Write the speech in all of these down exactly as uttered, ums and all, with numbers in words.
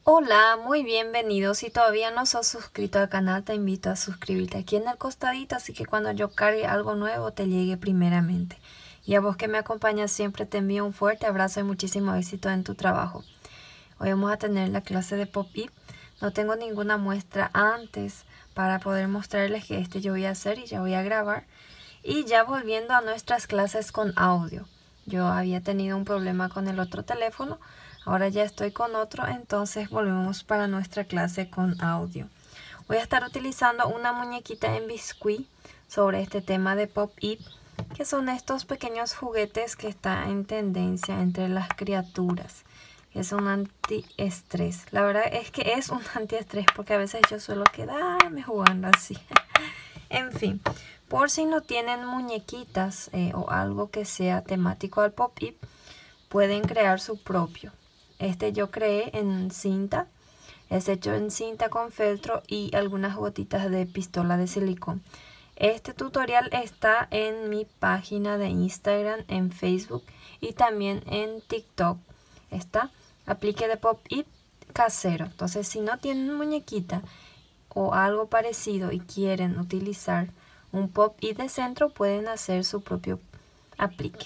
Hola, muy bienvenido. Si todavía no sos suscrito al canal, te invito a suscribirte aquí en el costadito, así que cuando yo cargue algo nuevo te llegue primeramente. Y a vos que me acompañas siempre te envío un fuerte abrazo y muchísimo éxito en tu trabajo. Hoy vamos a tener la clase de Pop-It. No tengo ninguna muestra antes para poder mostrarles que este yo voy a hacer y ya voy a grabar. Y ya volviendo a nuestras clases con audio. Yo había tenido un problema con el otro teléfono. Ahora ya estoy con otro, entonces volvemos para nuestra clase con audio. Voy a estar utilizando una muñequita en biscuit sobre este tema de Pop-It, que son estos pequeños juguetes que están en tendencia entre las criaturas. Es un antiestrés. La verdad es que es un antiestrés porque a veces yo suelo quedarme jugando así. En fin, por si no tienen muñequitas eh, o algo que sea temático al Pop-It, pueden crear su propio. Este yo creé en cinta, es hecho en cinta con feltro y algunas gotitas de pistola de silicón. Este tutorial está en mi página de Instagram, en Facebook y también en TikTok. Está aplique de Pop-It casero. Entonces, si no tienen muñequita o algo parecido y quieren utilizar un Pop-It de centro, pueden hacer su propio aplique.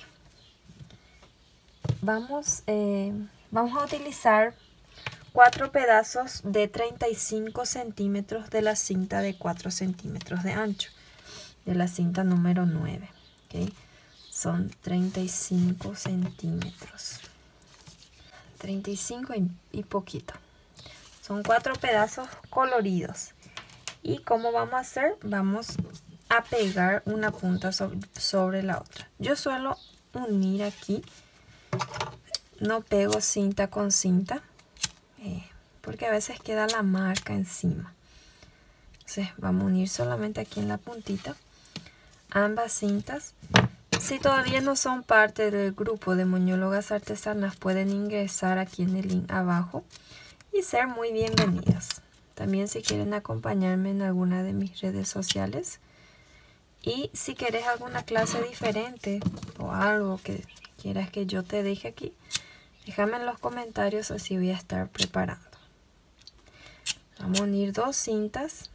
Vamos, eh, vamos a utilizar cuatro pedazos de treinta y cinco centímetros de la cinta de cuatro centímetros de ancho, de la cinta número nueve. ¿Okay? Son treinta y cinco centímetros. treinta y cinco y, y poquito. Son cuatro pedazos coloridos. ¿Y cómo vamos a hacer? Vamos a pegar una punta sobre, sobre la otra. Yo suelo unir aquí. No pego cinta con cinta, eh, porque a veces queda la marca encima. Entonces vamos a unir solamente aquí en la puntita ambas cintas. Si todavía no son parte del grupo de moñólogas artesanas, pueden ingresar aquí en el link abajo y ser muy bienvenidas. También si quieren acompañarme en alguna de mis redes sociales. Y si quieres alguna clase diferente o algo que quieras que yo te deje aquí, déjame en los comentarios, así voy a estar preparando. Vamos a unir dos cintas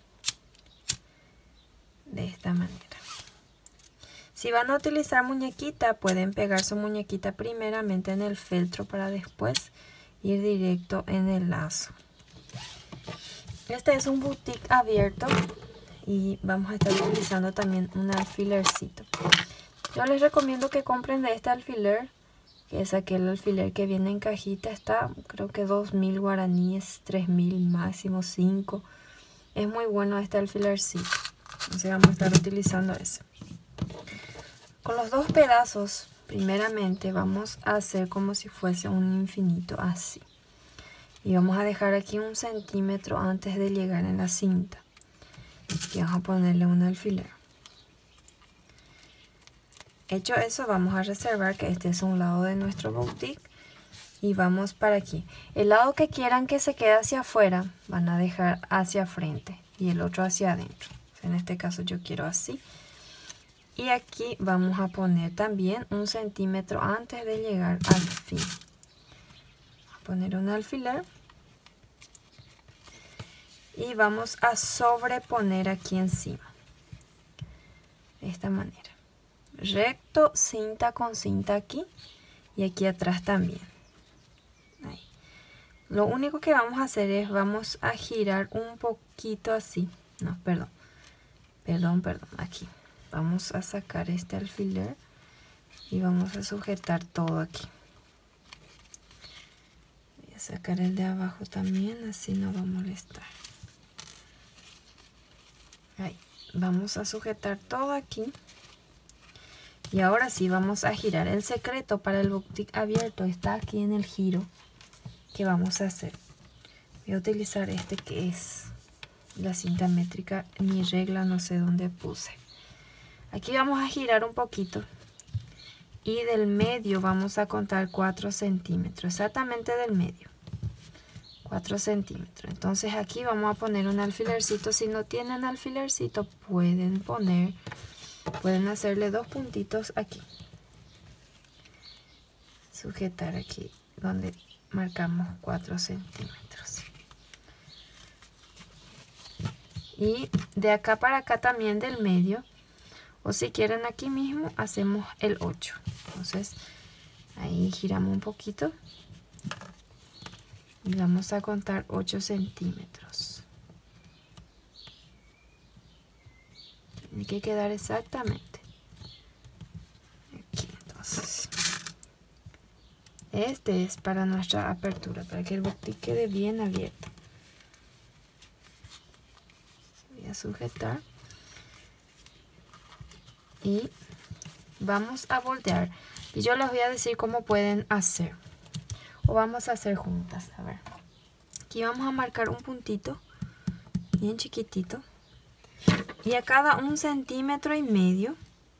de esta manera. Si van a utilizar muñequita, pueden pegar su muñequita primeramente en el feltro para después ir directo en el lazo. Este es un boutique abierto y vamos a estar utilizando también un alfilercito. Yo les recomiendo que compren de este alfiler, que es aquel alfiler que viene en cajita. Está creo que dos mil guaraníes, tres mil máximo, cinco. Es muy bueno este alfilercito. Entonces vamos a estar utilizando ese. Con los dos pedazos, primeramente vamos a hacer como si fuese un infinito así. Y vamos a dejar aquí un centímetro antes de llegar en la cinta. Y vamos a ponerle un alfiler. Hecho eso, vamos a reservar que este es un lado de nuestro boutique. Y vamos para aquí. El lado que quieran que se quede hacia afuera, van a dejar hacia frente. Y el otro hacia adentro. En este caso yo quiero así. Y aquí vamos a poner también un centímetro antes de llegar al fin. Vamos a poner un alfiler. Y vamos a sobreponer aquí encima. De esta manera. Recto, cinta con cinta aquí. Y aquí atrás también. Ahí. Lo único que vamos a hacer es, vamos a girar un poquito así. No, perdón. Perdón, perdón. Aquí. Vamos a sacar este alfiler. Y vamos a sujetar todo aquí. Voy a sacar el de abajo también. Así no va a molestar. Ahí. Vamos a sujetar todo aquí. Y ahora sí vamos a girar. El secreto para el boutique abierto está aquí en el giro que vamos a hacer. Voy a utilizar este que es la cinta métrica. Mi regla no sé dónde puse. Aquí vamos a girar un poquito. Y del medio vamos a contar cuatro centímetros. Exactamente del medio. cuatro centímetros. Entonces aquí vamos a poner un alfilercito. Si no tienen alfilercito, pueden poner... Pueden hacerle dos puntitos aquí. Sujetar aquí donde marcamos cuatro centímetros. Y de acá para acá también del medio, o si quieren aquí mismo, hacemos el ocho. Entonces ahí giramos un poquito y vamos a contar ocho centímetros. Tiene que quedar exactamente aquí. Entonces este es para nuestra apertura, para que el boutique quede bien abierto. Voy a sujetar y vamos a voltear. Y yo les voy a decir cómo pueden hacer. O vamos a hacer juntas. A ver. Aquí vamos a marcar un puntito bien chiquitito. Y a cada un centímetro y medio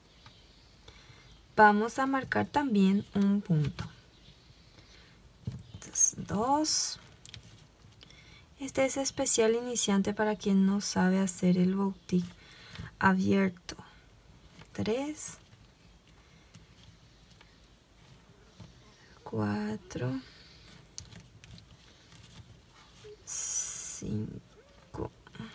vamos a marcar también un punto. Entonces, dos. Este es especial iniciante para quien no sabe hacer el boutique abierto. Tres. Cuatro. Cinco.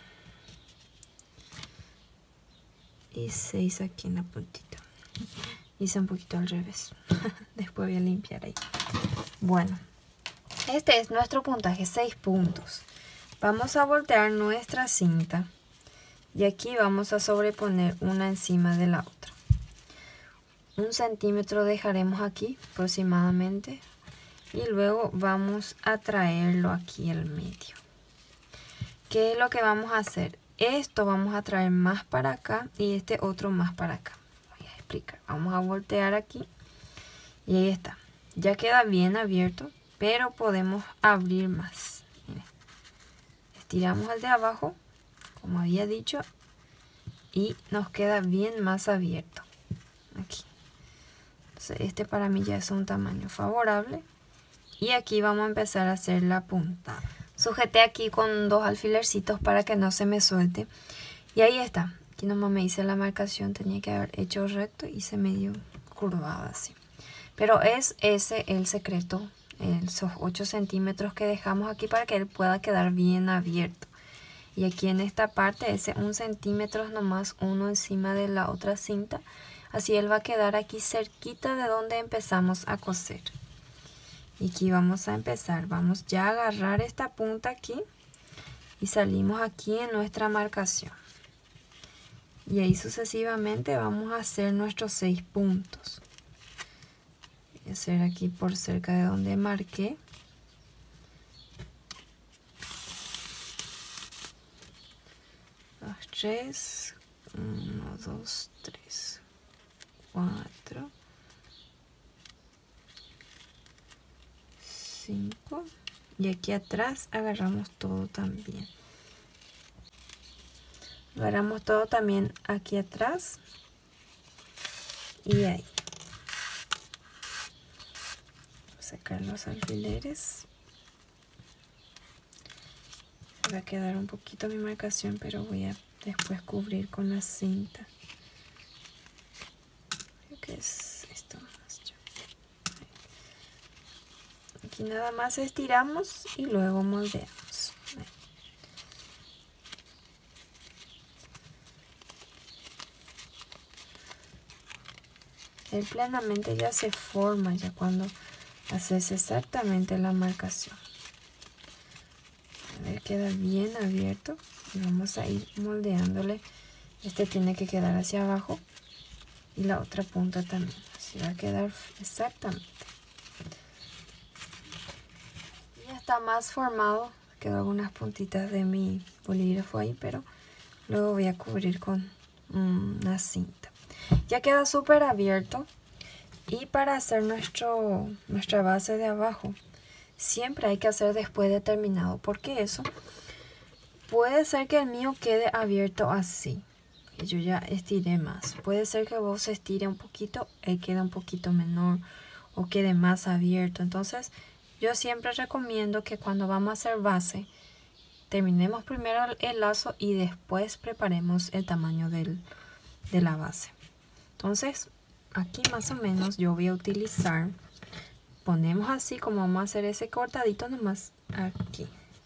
Y seis aquí en la puntita. Hice un poquito al revés. Después voy a limpiar ahí. Bueno. Este es nuestro puntaje, seis puntos. Vamos a voltear nuestra cinta y aquí vamos a sobreponer una encima de la otra. Un centímetro dejaremos aquí aproximadamente y luego vamos a traerlo aquí al medio. ¿Qué es lo que vamos a hacer? Esto vamos a traer más para acá y este otro más para acá. Voy a explicar. Vamos a voltear aquí y ahí está. Ya queda bien abierto, pero podemos abrir más. Miren. Estiramos el de abajo, como había dicho, y nos queda bien más abierto. Aquí. Entonces, este para mí ya es un tamaño favorable. Y aquí vamos a empezar a hacer la puntada. Sujeté aquí con dos alfilercitos para que no se me suelte. Y ahí está. Aquí nomás me hice la marcación, tenía que haber hecho recto y se me dio curvada así. Pero es ese el secreto. Esos ocho centímetros que dejamos aquí para que él pueda quedar bien abierto. Y aquí en esta parte ese un centímetro nomás, uno encima de la otra cinta, así él va a quedar aquí cerquita de donde empezamos a coser. Y aquí vamos a empezar, vamos ya a agarrar esta punta aquí y salimos aquí en nuestra marcación. Y ahí sucesivamente vamos a hacer nuestros seis puntos. Hacer aquí por cerca de donde marqué. Dos, tres, uno, dos, tres, cuatro, cinco. Y aquí atrás agarramos todo también. Agarramos todo también aquí atrás y ahí. Sacar los alfileres. Va a quedar un poquito mi marcación, pero voy a después cubrir con la cinta. Creo que es esto más. Aquí nada más estiramos y luego moldeamos. Él plenamente ya se forma ya cuando haces exactamente la marcación. A ver, queda bien abierto y vamos a ir moldeándole. Este tiene que quedar hacia abajo y la otra punta también. Así va a quedar exactamente. Ya está más formado. Quedó algunas puntitas de mi bolígrafo ahí, pero luego voy a cubrir con una cinta. Ya queda súper abierto. Y para hacer nuestro, nuestra base de abajo, siempre hay que hacer después de terminado, porque eso puede ser que el mío quede abierto así, que yo ya estiré más. Puede ser que vos estire un poquito y quede un poquito menor o quede más abierto. Entonces, yo siempre recomiendo que cuando vamos a hacer base, terminemos primero el lazo y después preparemos el tamaño del, de la base. Entonces, aquí más o menos yo voy a utilizar ponemos así como vamos a hacer ese cortadito nomás aquí.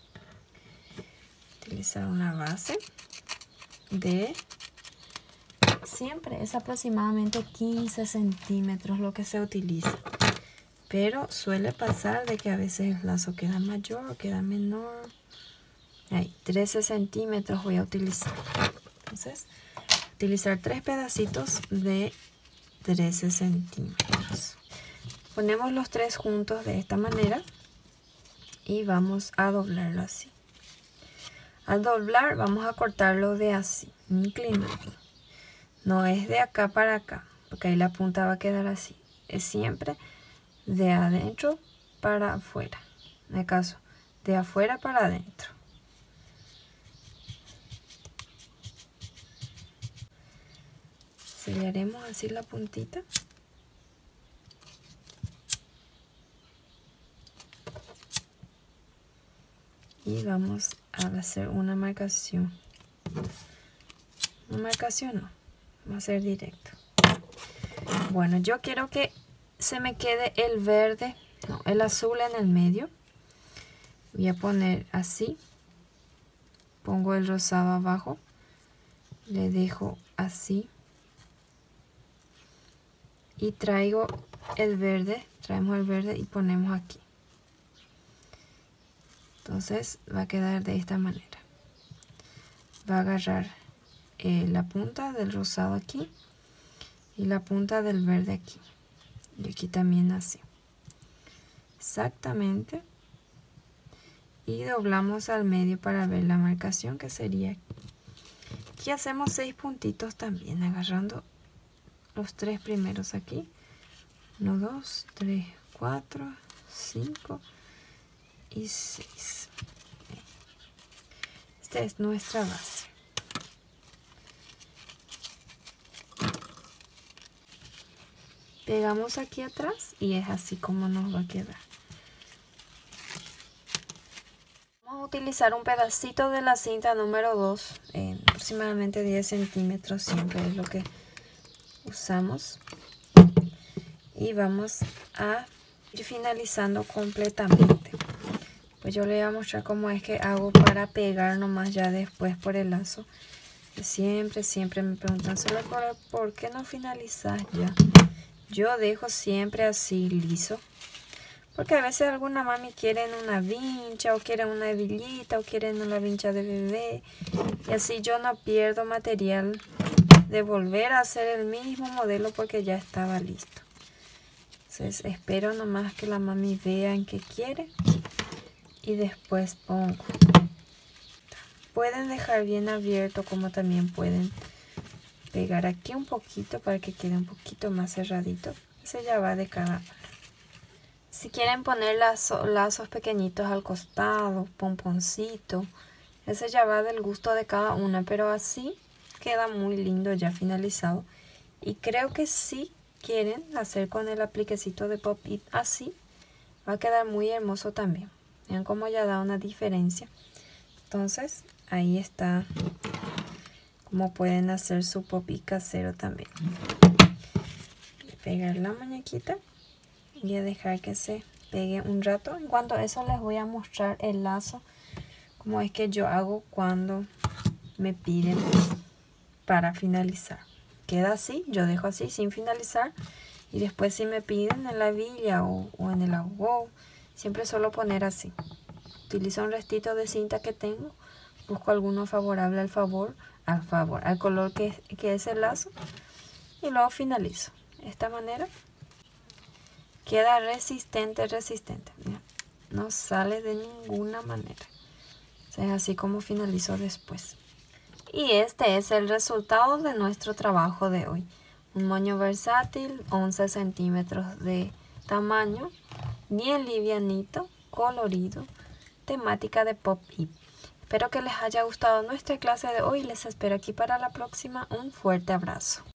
Utilizar una base de, siempre es aproximadamente quince centímetros lo que se utiliza, pero suele pasar de que a veces el lazo queda mayor o queda menor. Ahí, trece centímetros voy a utilizar. Entonces, utilizar tres pedacitos de trece centímetros. Ponemos los tres juntos de esta manera y vamos a doblarlo así. Al doblar vamos a cortarlo de así, inclinado. No es de acá para acá, porque ahí la punta va a quedar así. Es siempre de adentro para afuera. En el caso, de afuera para adentro. Sellaremos así la puntita. Y vamos a hacer una marcación. Una marcación no, vamos a hacer directo. Bueno, yo quiero que se me quede el verde, no, el azul en el medio. Voy a poner así. Pongo el rosado abajo. Le dejo así. Y traigo el verde, traemos el verde y ponemos aquí. Entonces va a quedar de esta manera. Va a agarrar eh, la punta del rosado aquí y la punta del verde aquí. Y aquí también así. Exactamente. Y doblamos al medio para ver la marcación que sería aquí. Aquí hacemos seis puntitos también, agarrando los tres primeros aquí. uno, dos, tres, cuatro, cinco y seis. Esta es nuestra base. Pegamos aquí atrás y es así como nos va a quedar. Vamos a utilizar un pedacito de la cinta número dos, eh, aproximadamente diez centímetros, siempre es lo que usamos. Y vamos a ir finalizando completamente. Pues yo le voy a mostrar cómo es que hago para pegar nomás ya después por el lazo. Siempre, siempre me preguntan, solo por, ¿por qué no finalizas ya? Yo dejo siempre así liso. Porque a veces alguna mami quieren una vincha o quieren una hebillita o quieren una vincha de bebé. Y así yo no pierdo material de volver a hacer el mismo modelo porque ya estaba listo. Entonces espero nomás que la mami vea en qué quiere y después pongo. Pueden dejar bien abierto como también pueden pegar aquí un poquito para que quede un poquito más cerradito. Ese ya va de cada uno. Si quieren poner lazo, lazos pequeñitos al costado, pomponcito, ese ya va del gusto de cada una, pero así queda muy lindo ya finalizado. Y creo que si quieren hacer con el apliquecito de Pop-It así, va a quedar muy hermoso también. Vean cómo ya da una diferencia. Entonces, ahí está cómo pueden hacer su Pop-It casero también. Pegar la muñequita y a dejar que se pegue un rato. En cuanto a eso les voy a mostrar el lazo, como es que yo hago cuando me piden para finalizar. Queda así, yo dejo así sin finalizar y después si me piden en la hebilla o, o en el agua, siempre suelo poner así. Utilizo un restito de cinta que tengo, busco alguno favorable al favor, al favor, al color que, que es el lazo y luego finalizo. De esta manera queda resistente, resistente. Mira, no sale de ninguna manera. O sea, es así como finalizo después. Y este es el resultado de nuestro trabajo de hoy. Un moño versátil, once centímetros de tamaño, bien livianito, colorido, temática de Pop-It. Espero que les haya gustado nuestra clase de hoy y les espero aquí para la próxima. Un fuerte abrazo.